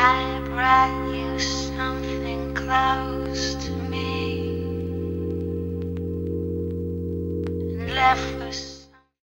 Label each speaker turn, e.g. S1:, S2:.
S1: I brought you something close to me and left with